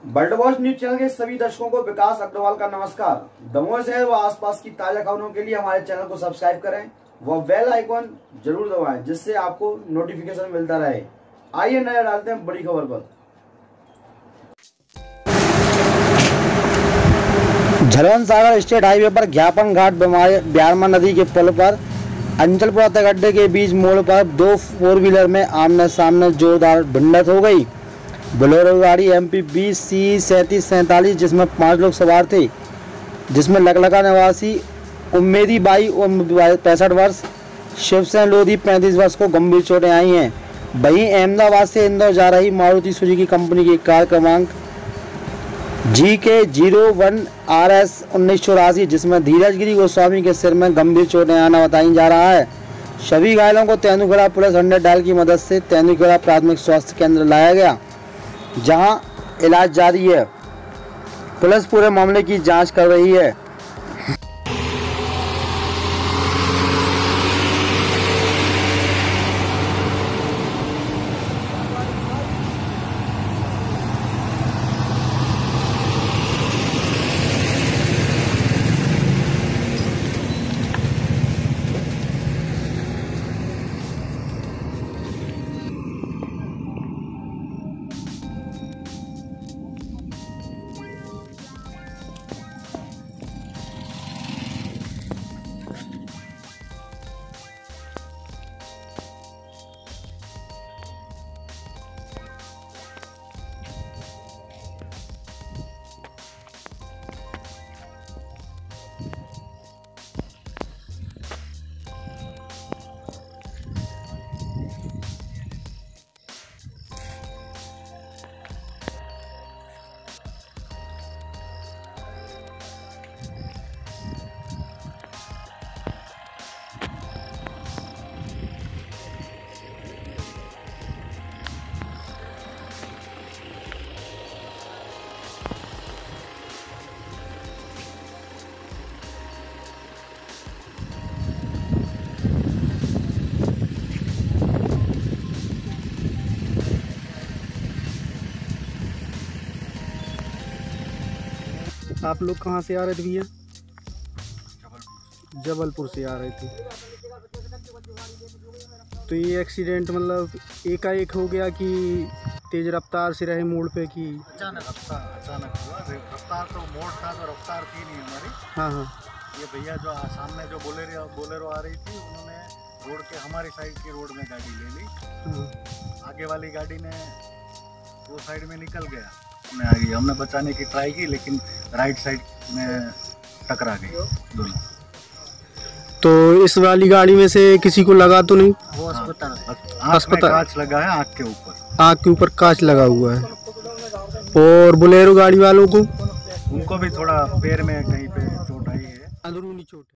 Bird watch news channel के सभी दर्शकों को विकास अग्रवाल का नमस्कार। दमोह शहर व आसपास की ताजा खबरों के लिए हमारे चैनल को सब्सक्राइब करें व बेल आइकॉन जरूर दबाएं, जिससे आपको नोटिफिकेशन मिलता रहे। आइए नजर डालते हैं बड़ी खबर पर। झलवन सागर स्टेट हाईवे पर ज्ञापन घाट ब्यारमा नदी के पुल पर अंचलपुरा तक अड्डे के बीच मोड़ पर दो 4 व्हीलर में आमने सामने जोरदार भिड़ंत हो गई। बोलेरो गाड़ी MP 20C 3747 जिसमें 5 लोग सवार थे, जिसमें लकलका निवासी उम्मेदी बाई उम्र 65 वर्ष, शिवसेन लोधी 35 वर्ष को गंभीर चोटें आई हैं। वहीं अहमदाबाद से इंदौर जा रही मारुति सुजुकी कंपनी की कार क्रमांक GK01 RS 1984 जिसमें धीरज गिरी गोस्वामी के सिर में गंभीर चोटें आना बताई जा रहा है। सभी घायलों को तेंदुखेड़ा पुलिस 100 डायल की मदद से तेंदुखेड़ा प्राथमिक स्वास्थ्य केंद्र लाया गया, जहां इलाज जारी है। पुलिस पूरे मामले की जांच कर रही है। आप लोग कहाँ से आ रहे थे भैया? जबलपुर से आ रहे थे। तो ये एक्सीडेंट मतलब एकाएक हो गया कि तेज रफ्तार से रहे मोड़ पे कि अचानक हुआ? रफ्तार तो मोड़ था तो रफ्तार थी नहीं हमारी। हाँ। ये भैया जो सामने जो बोलेरो आ रही थी, उन्होंने रोड के हमारी साइड की रोड में गाड़ी ले ली। आगे वाली गाड़ी ने वो साइड में निकल गया, आ गई। हमने बचाने की ट्राई की, लेकिन राइट साइड में टकरा गई दोनों। तो इस वाली गाड़ी में से किसी को लगा तो नहीं? वो अस्पताल कांच लगा है, आँख के ऊपर कांच लगा हुआ है। और बोलेरो गाड़ी वालों को? उनको भी थोड़ा पैर में कहीं पे चोट आई है, अंदरूनी चोट।